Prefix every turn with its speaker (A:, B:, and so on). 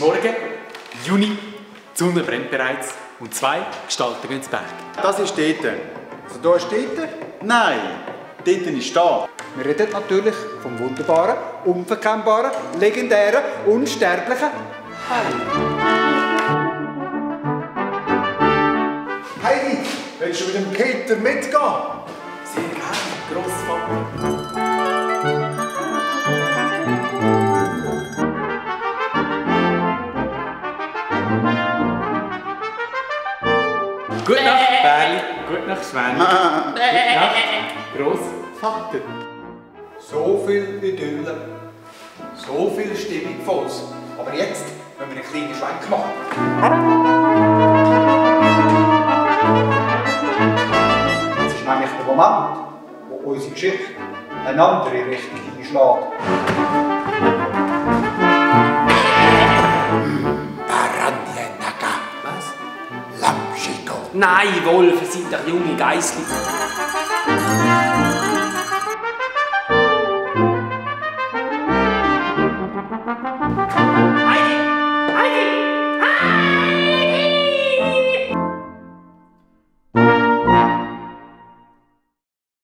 A: Morgen, Juni, die Sonne brennt bereits und zwei Gestalten gehen ins Berg.
B: Das ist dort. Also da ist dort? Nein, dort ist da.
C: Wir reden natürlich vom wunderbaren, unverkennbaren, legendären, unsterblichen Heidi.
B: Heidi, willst du mit dem Peter mitgehen?
A: Sehr gerne, Grossvater. Gute Nacht, Bärli. Gute Nacht, Schwänli. Gute Nacht, Grossvater.
C: So viel Idylle, so viel Stimmungsvolles. Aber jetzt müssen wir einen kleinen Schwenk machen. Das ist nämlich der Moment, wo unsere Geschichte eine andere Richtung einschlägt.
A: Was? Nein, Wolf, ihr seid doch junge Geissli.